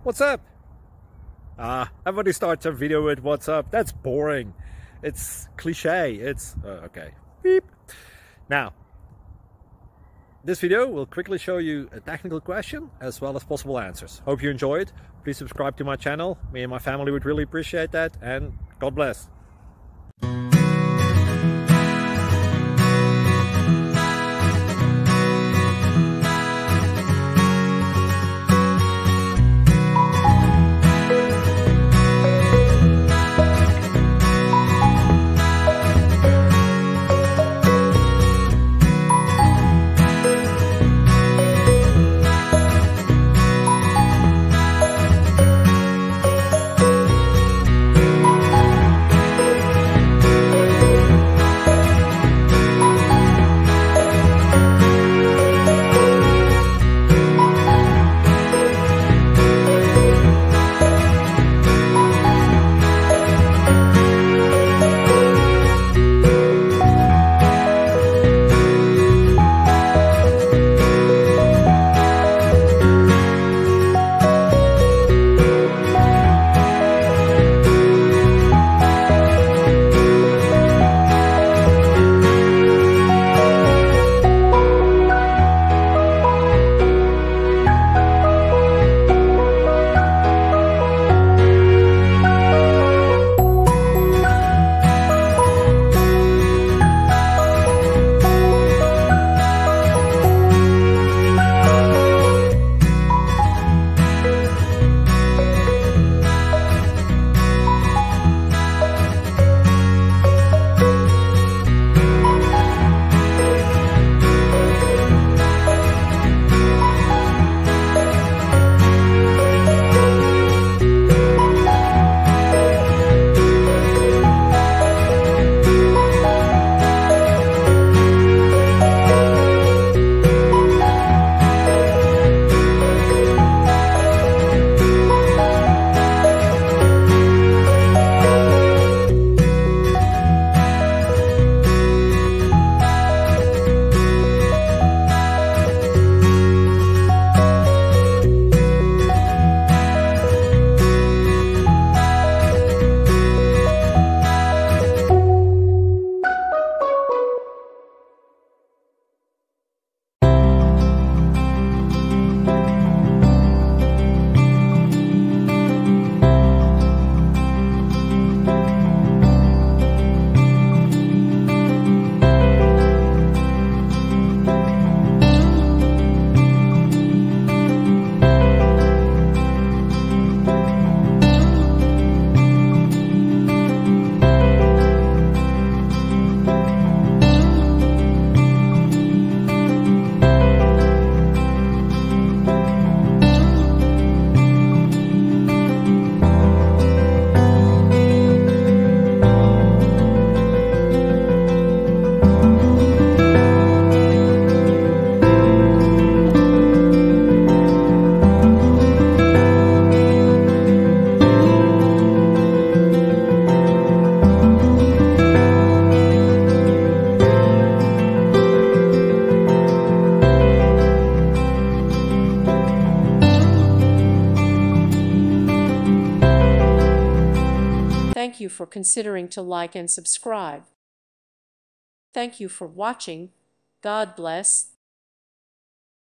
What's up? Everybody starts a video with what's up. That's boring. It's cliche. It's okay. Beep. Now, this video will quickly show you a technical question as well as possible answers. Hope you enjoy it. Please subscribe to my channel. Me and my family would really appreciate that, and God bless. Thank you for considering to like and subscribe. Thank you for watching. God bless.